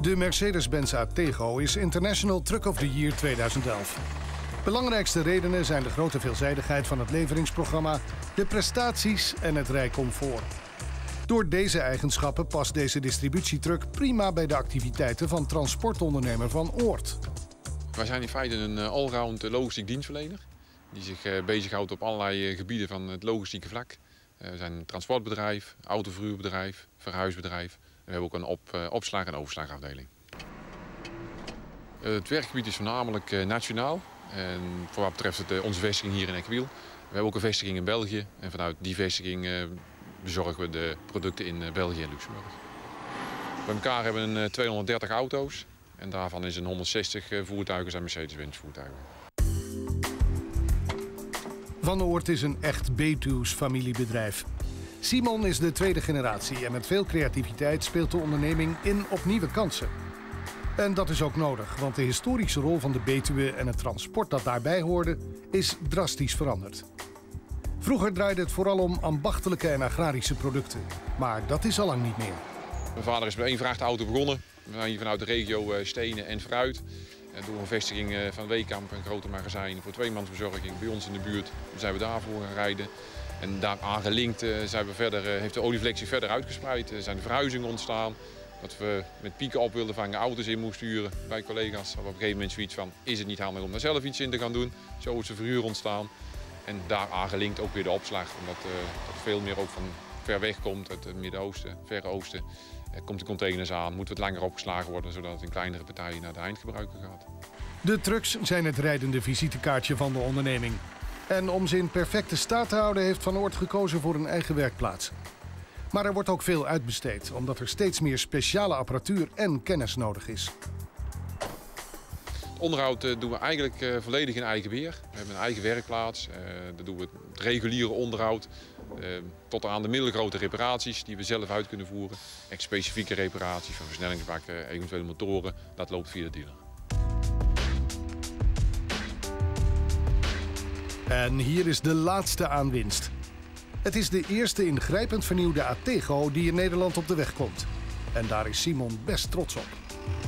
De Mercedes-Benz Atego is International Truck of the Year 2011. Belangrijkste redenen zijn de grote veelzijdigheid van het leveringsprogramma, de prestaties en het rijk comfort. Door deze eigenschappen past deze distributietruck prima bij de activiteiten van transportondernemer Van Oort. Wij zijn in feite een allround logistiek dienstverlener die zich bezighoudt op allerlei gebieden van het logistieke vlak. We zijn een transportbedrijf, autoverhuurbedrijf, verhuisbedrijf. We hebben ook een opslag- en overslagafdeling. Het werkgebied is voornamelijk nationaal. En voor wat betreft onze vestiging hier in Eckewiel. We hebben ook een vestiging in België. En vanuit die vestiging bezorgen we de producten in België en Luxemburg. Bij elkaar hebben we 230 auto's. En daarvan is 160 voertuigen zijn Mercedes-Benz voertuigen. Van Oort is een echt Betuws familiebedrijf. Simon is de tweede generatie en met veel creativiteit speelt de onderneming in op nieuwe kansen. En dat is ook nodig, want de historische rol van de Betuwe en het transport dat daarbij hoorde is drastisch veranderd. Vroeger draaide het vooral om ambachtelijke en agrarische producten, maar dat is al lang niet meer. Mijn vader is met 1 vrachtauto begonnen. We zijn hier vanuit de regio stenen en fruit. Door een vestiging van Weekamp, een grote magazijn voor tweemansbezorging bij ons in de buurt, zijn we daarvoor gaan rijden. En daaraan gelinkt heeft de olieflex zich verder uitgespreid. Er zijn verhuizingen ontstaan. Dat we met pieken op wilden vangen, auto's in moesten huren bij collega's. We hadden op een gegeven moment zoiets van, is het niet handig om daar zelf iets in te gaan doen? Zo is de verhuur ontstaan. En daaraan gelinkt ook weer de opslag. Omdat dat veel meer ook van ver weg komt, uit het Midden-Oosten, Verre Oosten. Komt de containers aan, moet wat langer opgeslagen worden, zodat het in kleinere partijen naar de eindgebruiker gaat. De trucks zijn het rijdende visitekaartje van de onderneming. En om ze in perfecte staat te houden heeft Van Oort gekozen voor een eigen werkplaats. Maar er wordt ook veel uitbesteed, omdat er steeds meer speciale apparatuur en kennis nodig is. Het onderhoud doen we eigenlijk volledig in eigen beheer. We hebben een eigen werkplaats. Daar doen we het reguliere onderhoud. Tot aan de middelgrote reparaties die we zelf uit kunnen voeren. Echt specifieke reparaties van versnellingsbakken, eventuele motoren. Dat loopt via de dealer. En hier is de laatste aanwinst. Het is de eerste ingrijpend vernieuwde Atego die in Nederland op de weg komt. En daar is Simon best trots op.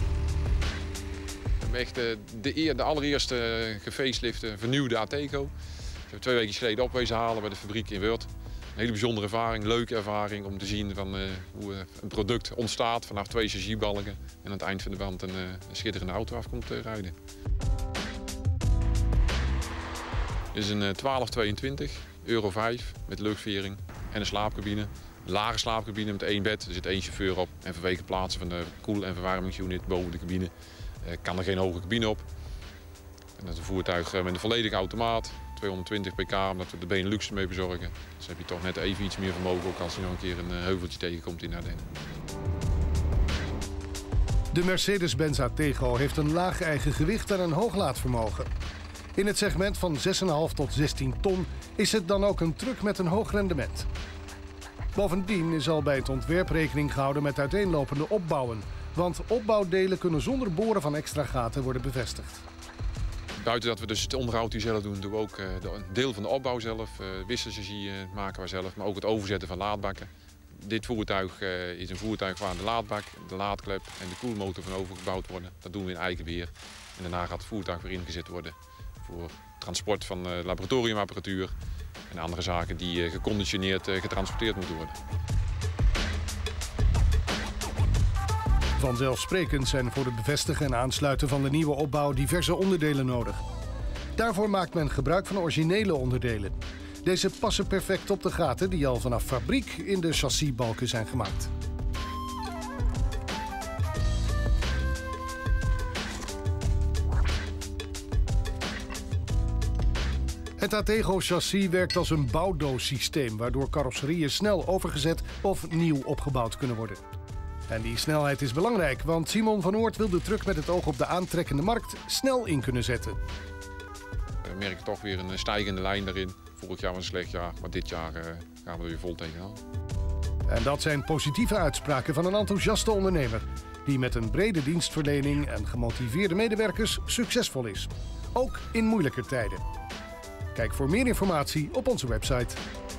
We hebben echt de allereerste gefacelifte vernieuwde Atego. We hebben 2 weken geleden op wezen halen bij de fabriek in Weurt. Een hele bijzondere ervaring, leuke ervaring om te zien van, hoe een product ontstaat vanaf 2 chassisbalken. En aan het eind van de band een schitterende auto af komt rijden. Dit is een 1222, Euro 5 met luchtvering en een slaapcabine. Een lage slaapcabine met 1 bed, er zit 1 chauffeur op. En vanwege het plaatsen van de koel- en verwarmingsunit boven de cabine kan er geen hoge cabine op. En dat is een voertuig met een volledige automaat, 220 pk, omdat we de Benelux mee bezorgen. Dus heb je toch net even iets meer vermogen, ook als je nog een keer een heuveltje tegenkomt in Ardennen. De Mercedes-Benz Atego heeft een laag eigen gewicht en een hoog laadvermogen. In het segment van 6,5 tot 16 ton is het dan ook een truck met een hoog rendement. Bovendien is al bij het ontwerp rekening gehouden met uiteenlopende opbouwen. Want opbouwdelen kunnen zonder boren van extra gaten worden bevestigd. Buiten dat we dus het onderhoud hier zelf doen, doen we ook een deel van de opbouw zelf. Wisselchassis maken we zelf, maar ook het overzetten van laadbakken. Dit voertuig is een voertuig waar de laadbak, de laadklep en de koelmotor van overgebouwd worden. Dat doen we in eigen beheer. En daarna gaat het voertuig weer ingezet worden voor transport van laboratoriumapparatuur en andere zaken die geconditioneerd getransporteerd moeten worden. Vanzelfsprekend zijn voor het bevestigen en aansluiten van de nieuwe opbouw diverse onderdelen nodig. Daarvoor maakt men gebruik van originele onderdelen. Deze passen perfect op de gaten die al vanaf fabriek in de chassisbalken zijn gemaakt. Het Atego chassis werkt als een bouwdoossysteem, waardoor carrosserieën snel overgezet of nieuw opgebouwd kunnen worden. En die snelheid is belangrijk, want Simon van Oort wil de truck met het oog op de aantrekkende markt snel in kunnen zetten. We merken toch weer een stijgende lijn daarin. Vorig jaar was een slecht jaar, maar dit jaar gaan we er weer vol tegenaan. En dat zijn positieve uitspraken van een enthousiaste ondernemer die met een brede dienstverlening en gemotiveerde medewerkers succesvol is. Ook in moeilijke tijden. Kijk voor meer informatie op onze website.